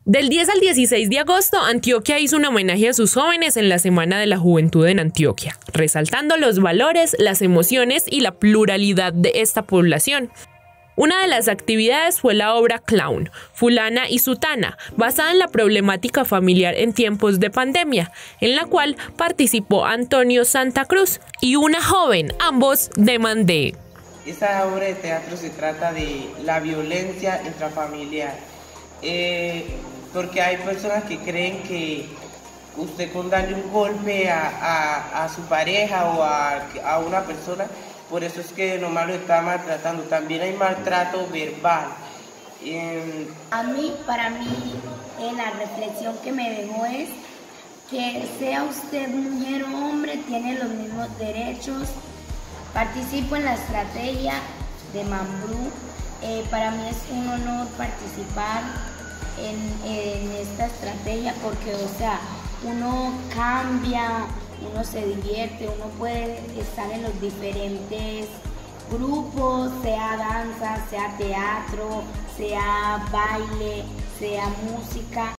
Del 10 al 16 de agosto, Antioquia hizo un homenaje a sus jóvenes en la Semana de la Juventud en Antioquia, resaltando los valores, las emociones y la pluralidad de esta población. Una de las actividades fue la obra Clown, Fulana y Sutana, basada en la problemática familiar en tiempos de pandemia, en la cual participó Antonio Santa Cruz y una joven, ambos de Mandé. Esta obra de teatro se trata de la violencia intrafamiliar, porque hay personas que creen que usted con darle un golpe a su pareja o a una persona, por eso es que nomás lo está maltratando. También hay maltrato verbal. Para mí, la reflexión que me dejó es que sea usted mujer o hombre, tiene los mismos derechos. Participo en la estrategia de Mambrú. Para mí es un honor participar en esta estrategia porque, o sea, uno cambia, uno se divierte, uno puede estar en los diferentes grupos, sea danza, sea teatro, sea baile, sea música.